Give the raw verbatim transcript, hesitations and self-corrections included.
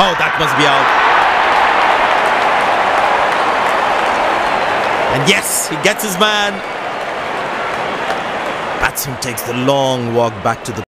Oh, that must be out. And yes, he gets his man. Batsman takes the long walk back to the